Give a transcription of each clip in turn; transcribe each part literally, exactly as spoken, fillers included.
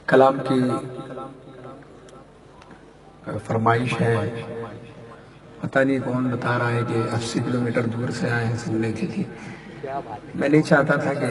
کلام کی فرمائش ہے، پتہ نہیں کون بتا رہا ہے کہ اسی کلومیٹر دور سے آئے ہیں سننے کے لیے۔ میں نہیں چاہتا تھا کہ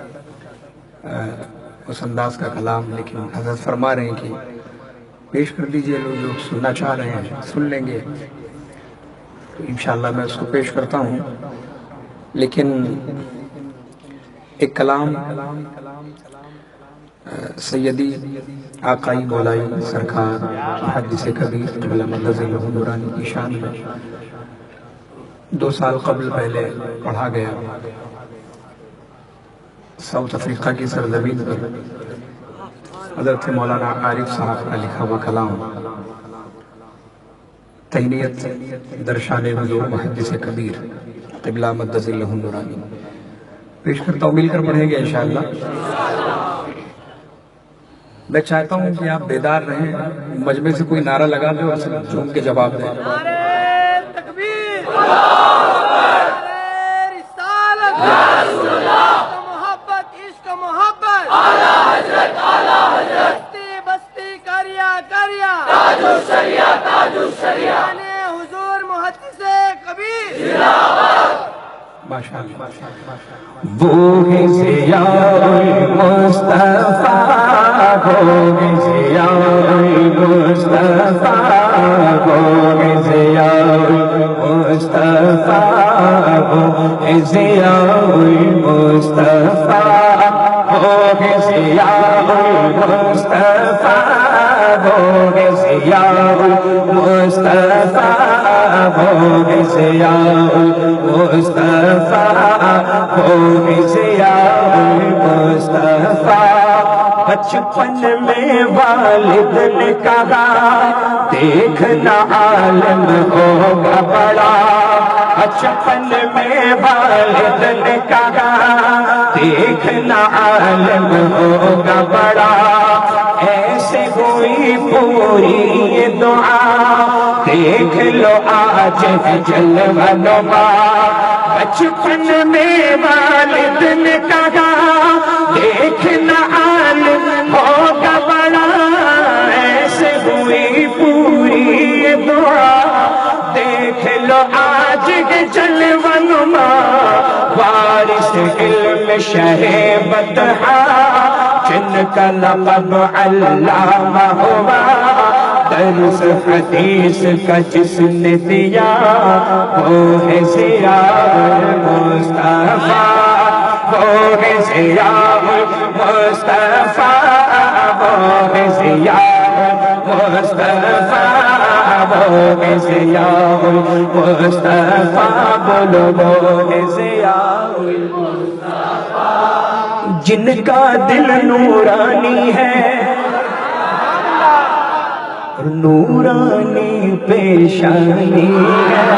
اس انداز کا کلام، لیکن حضرت فرما رہے ہیں کہ پیش کر دیجئے، لوگ جو سننا چاہ رہے ہیں سن لیں گے، تو انشاءاللہ میں اس کو پیش کرتا ہوں۔ لیکن ایک کلام سیدی آقائی مولائی سرکار محدث کبیر قبلہ مدد اللہ نورانی کی شان میں دو سال قبل پہلے پڑھا گیا ساؤتھ افریقہ کی سرزمین پر حضرت مولانا عارف صاحب کا لکھا ہوا کلام تہنیت درشان حضور محدث کبیر قبلہ مدد اللہ نورانی پیش کرتا ہوں، مل کر پڑھیں گے انشاءاللہ۔ میں چاہتا ہوں کہ آپ بیدار رہیں، مجمع سے کوئی نعرہ لگا دے اور سب جھوم کے جواب دیں۔ نعرہ تکبیر، نعرہ رسالت، عشق محبت، عشق محبت، اعلیٰ حضرت، اعلیٰ حضرت، بستی بستی کریا کریا، تاج الشریعہ، تاج الشریعہ، یعنی حضور محدث کبیر زندہ باد۔ ماشاءاللہ وہ ہے ضیاء المصطفیٰ، وہ ہے ضیاء المصطفیٰ، وہ ہے ضیاء المصطفیٰ، وہ ہے ضیاء المصطفیٰ، وہ ہے ضیاء المصطفیٰ، وہ ہے ضیاء المصطفیٰ، وہ ہے ضیاء المصطفیٰ، وہ ہے ضیاء المصطفیٰ۔ بچپن میں والد نے کہا دیکھنا عالم ہوگا بڑا، بچپن میں والد نے کہا دیکھنا عالم ہوگا بڑا، ایسے ہوئی پوری یہ دعا دیکھ لو آج ہے جلوہ نما۔ بچپن میں والد نے کہا دیکھنا عالم ہوگا بڑا، ایسے ہوئی پوری یہ دعا دیکھ لو آج ہے جلوہ نما۔ وارث علم شہ بطحا جن کا لقب علامہ ہوا، درس حدیث کا جس نے دیا وہ ہے ضیاء المصطفیٰ، وہ ہے ضیاء المصطفیٰ، وہ ہے ضیاء المصطفیٰ، وہ ہے ضیاء المصطفیٰ، بولو وہ ہے ضیاء المصطفیٰ۔ جن کا دل نورانی ہے نورانی پیشانی ہے،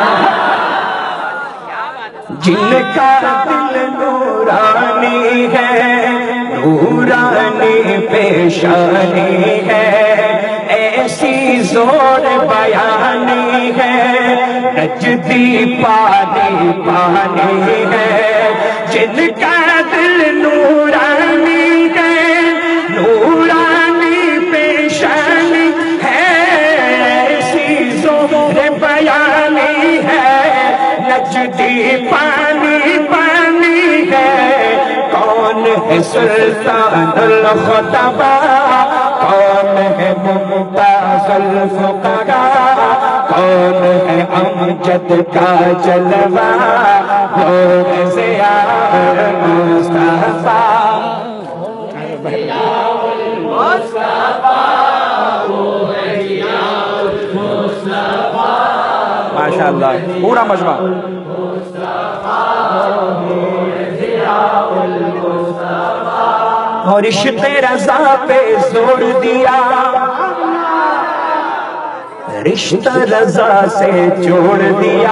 جن کا دل نورانی ہے نورانی پیشانی ہے، ایسی زور بیانی ہے نجدی پانی پانی ہے، جن کا دل نورانی ہے نورانی پیشانی ہے، ایسی زور بیانی ہے نجدی پانی پانی ہے۔ کون ہے سلطان الخطبہ، کون ہے ممتاز الفقراء، کون ہے امجد کا جلوہ، وہ ہے ضیاء المصطفیٰ، وہ ہے ضیاء المصطفیٰ، وہ ہے ضیاء المصطفیٰ، ماشاءاللہ پورا مجمع۔ اور عشق رضا پہ زور دیا، رشتہ رضا سے جوڑ دیا۔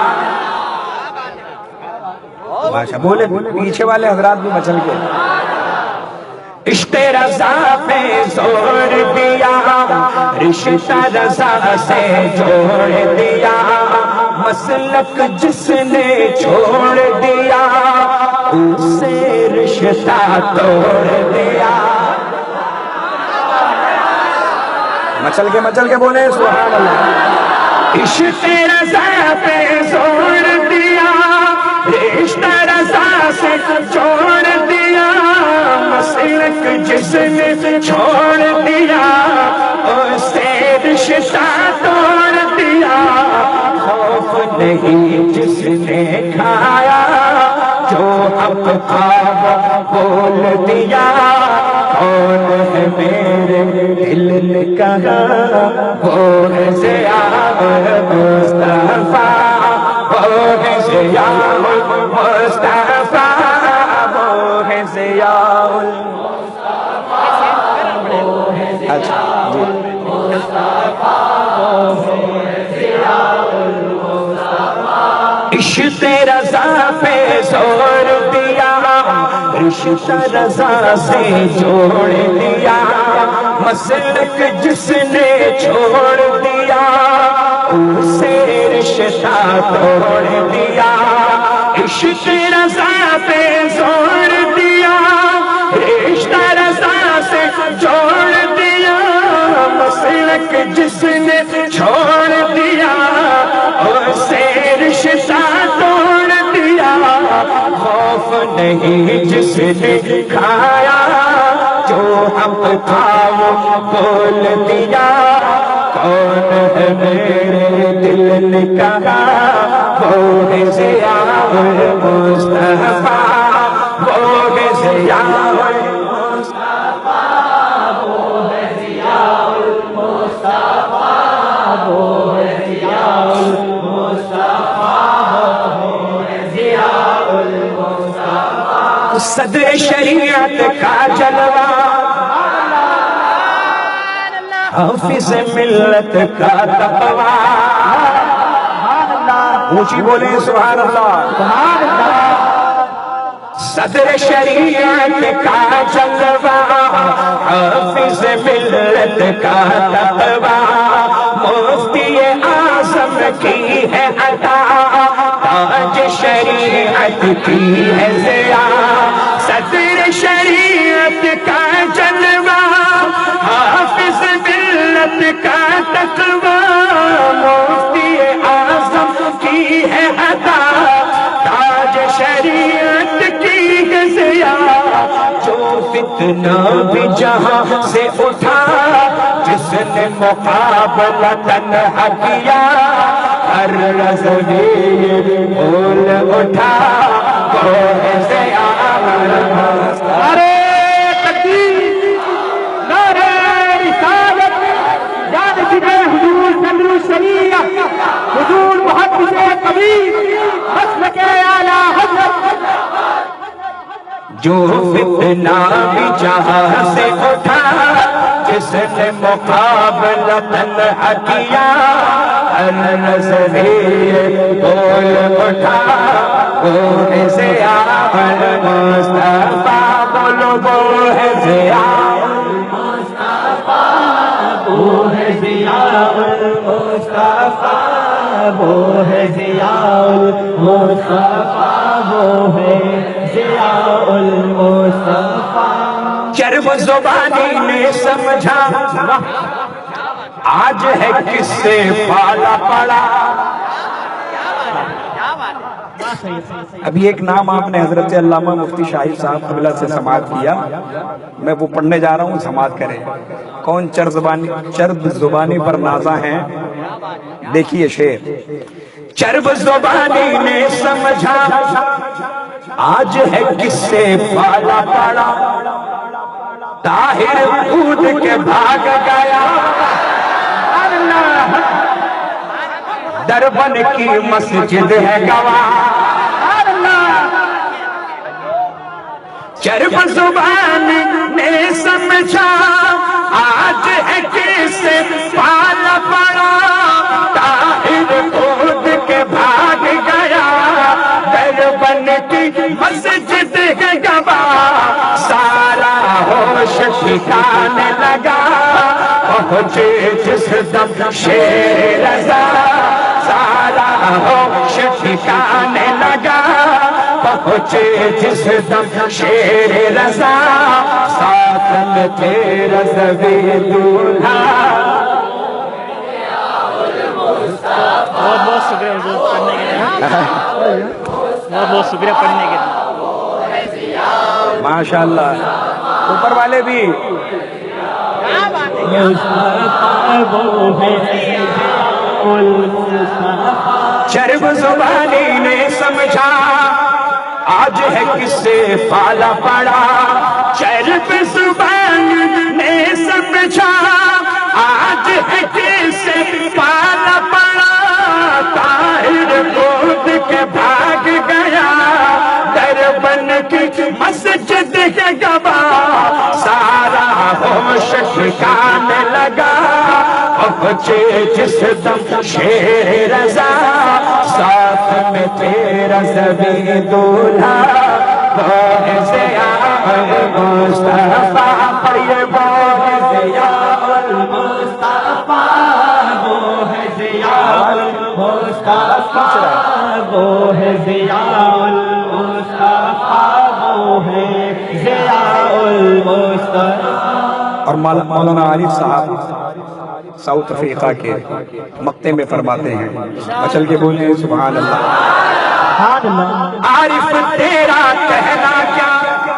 ماشاء بولے پیچھے والے حضرات بھی مچل کے عشق رضا پہ زور دیا، رشتہ رضا سے جوڑ دیا، مسلک جس نے چھوڑ دیا اسے رشتہ توڑ دیا۔ مچل کے مچل کے بولے سبحان اللہ. عشق رضا پہ زور دیا, رشتہ رضا سے جوڑ دیا, مسلک جس نے چھوڑ دیا اس سے رشتہ توڑ دیا. خوف نہیں جس نے کھایا جو حق تھا بول دیا. کون ہے میرے دل نے کہا وہ ہے ضیاء المصطفیٰ, وہ ہے ضیاء المصطفیٰ, وہ ہے ضیاء المصطفیٰ, وہ ہے ضیاء المصطفیٰ, وہ ہے ضیاء المصطفیٰ. عشق رضا پہ زور دیا, رشتہ رضا سے جوڑ دیا, مسلک جس نے چھوڑ دیا اسے رشتہ توڑ دیا. عشق رضا پہ زور دیا, رشتہ رضا سے جوڑ دیا, مسلک جس نے چھوڑ دیا اسے رشتہ توڑ دیا. خوف نہیں جس نے کھایا جو حق تھا وہ بول دیا. کون ہے میرے دل نے کہا وہ ہے ضیاء المصطفیٰ, وہ ہے ضیاء المصطفیٰ, وہ ہے ضیاء المصطفیٰ, وہ ہے ضیاء المصطفیٰ, وہ ہے ضیاء المصطفیٰ. صدر شریعت کا جلوہ, حافظ ملت کا تقویٰ, اونچی بولیں سبحان اللہ. صدر شریعت کا جلوہ, حافظ ملت کا تقویٰ, مفتی اعظم کی ہے عطا, تاج شریعت کی ہے ضیاء. صدر شریعت کا جلوہ, حافظ ملت کا تقویٰ, مفتی اعظم کی ہے عطا, تاج شریعت کی ہے ضیاء. جو فتنہ بھی جہاں سے اٹھا, جس نے مقابلہ تنہا کیا, ہر رضوی بول اٹھا وہ ہے ضیاء المصطفیٰ. ارے تکبیر, نعرہ رسالت, یاد جبے حضور صدر الشریعہ, حضور محدث کبیر, مسلک اعلیٰ حضرت. جو فتنہ بھی جہاں سے اٹھا, جس نے مقابلہ تنہا کیا, ہر نظریے بول اٹھا وہ ہے ضیاء المصطفیٰ. بولو وہ ہے ضیاء المصطفیٰ, وہ ہے ضیاء المصطفیٰ, وہ ہے ضیاء المصطفیٰ, وہ ہے ضیاء المصطفیٰ. چرب زبانی نے سمجھا آج ہے کس سے پالا پڑا. ابھی ایک نام آپ نے حضرت علامہ مفتی شاہد صاحب قبلہ سے سماعت کیا, میں وہ پڑھنے جا رہا ہوں, سماعت کریں. کون چرب زبانی چرب زبانی پر نازا ہیں, دیکھیے شعر. چرب زبانی نے سمجھا آج ہے کس سے پالا پڑا, طاہر کود کے بھاگ گیا, دربن کی مسجد ہے گواہ. چرب زبانی نے سمجھا آج ہے کس سے پالا پڑا, طاہر کود کے بھاگ گیا, دربن کی مسجد ہے گواہ. سارا ہوش ٹھکانے لگا پہنچے جس دم شیر رضا, سارا ہوش ٹھکانے لگا پہنچے جس دم شیر رضا. ساتھ میں تھے رضوی دولہا, बहुत बहुत शुक्रिया हुजूर पढ़ने के लिए, बहुत बहुत शुक्रिया पढ़ने के लिए। माशाअल्लाह, ऊपर वाले भी चरब ज़ुबानी ने समझा आज है किससे पाला पड़ा, चरब ज़ुबान ने समझा आज है किससे पाला पड़ा, ताहिर गोद के भाग गया दर बन की मस्जिद के गवा, सारा होश ठिकाने लगा पहुंचे जिस दम शेर रज़ा, साथ में तेरा ज़बी दूल्हा वो है ज़ियाउल मुस्तफ़ा, ये वो है ज़ियाउल मुस्तफ़ा, वो है ज़ियाउल मुस्तफ़ा, वो है ज़ियाउल मुस्तफ़ा, वो है ज़ियाउल मुस्तफ़ा। और मौलाना आरिफ साहब साउथ अफ्रीका के मक्ते में फरमाते हैं, मचल के बोले सुभान अल्लाह। आरिफ तेरा कहना क्या,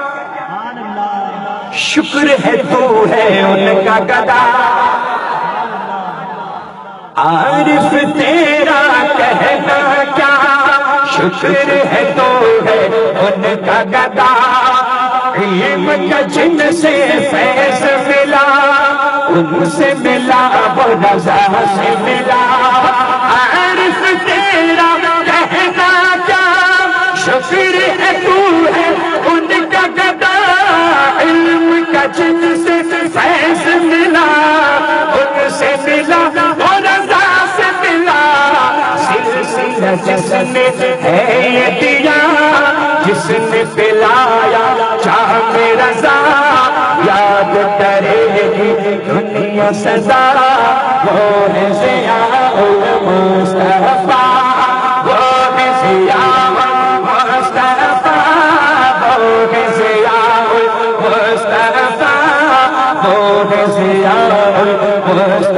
शुक्र है तू है उनका गदा, आरिफ तेरा कहना क्या, शुक्र है तू है उनका गदा, इल्म का जिनसे फैज़ मिला उनसे मिला वो रज़ा से मिला, आरिफ तेरा कहना क्या, शुक्र है तू है उनका गदा, इल्म का जिनसे फैज़ मिला उनसे मिला वो रज़ा से मिला, सिलसिला जिसने है ये दिया जिसने पिलाया जामे रज़ा, याद करेगी दुनिया सदा, वो है ज़ियाउल मुस्तफ़ा, वो है ज़ियाउल मुस्तफ़ा, वो है ज़ियाउल मुस्तफ़ा, वो है ज़ियाउल मुस्तफ़ा।